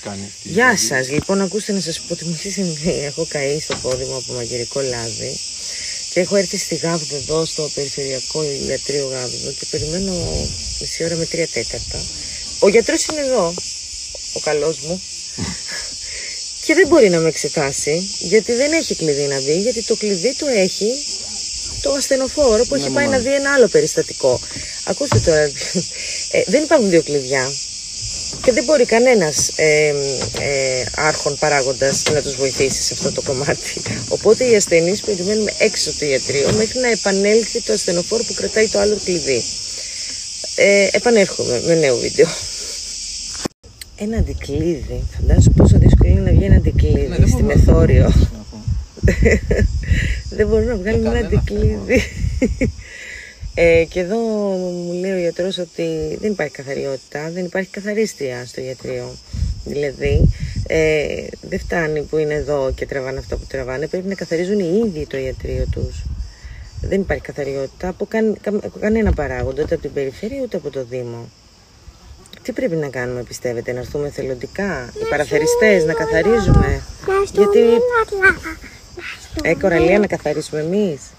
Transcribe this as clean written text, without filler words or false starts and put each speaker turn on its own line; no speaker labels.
κάνει.
Γεια σας. Λοιπόν, ακούστε να σας πω ότι μου έχει συμβεί. Έχω καεί στο πόδι μου από μαγειρικό λάδι και έχω έρθει στη Γάβδο εδώ στο περιφερειακό ιατρείο Γάβδο και περιμένω μισή ώρα με 3 τέταρτα. Ο γιατρός είναι εδώ, ο καλός μου. Και δεν μπορεί να με εξετάσει γιατί δεν έχει κλειδί να μπει, γιατί το κλειδί το έχει το ασθενοφόρο που έχει πάει να δει ένα άλλο περιστατικό. Ακούστε τώρα, δεν υπάρχουν δύο κλειδιά και δεν μπορεί κανένας άρχον παράγοντας να τους βοηθήσει σε αυτό το κομμάτι. Οπότε οι ασθενείς περιμένουμε έξω από το ιατρείο μέχρι να επανέλθει το ασθενοφόρο που κρατάει το άλλο κλειδί. Επανέρχομαι με νέο βίντεο. Ένα αντικλείδι. Φαντάζομαι πόσο δύσκολο είναι να βγει ένα αντικλείδι στη Μεθόριο. Δεν μπορούν να βγάλουν ένα αντικλείδι. Και εδώ μου λέει ο γιατρός ότι δεν υπάρχει καθαριότητα, δεν υπάρχει καθαρίστρια στο ιατρείο. Δηλαδή, δεν φτάνει που είναι εδώ και τραβάνε αυτά που τραβάνε, πρέπει να καθαρίζουν οι ίδιοι το ιατρείο τους. Δεν υπάρχει καθαριότητα από κανένα παράγοντα, ούτε από την περιφέρεια ούτε από το Δήμο. Τι πρέπει να κάνουμε, πιστεύετε, να έρθουμε θελοντικά, οι παραθεριστές, να καθαρίζουμε? Γιατί... Κοραλία, να καθαρίσουμε εμείς.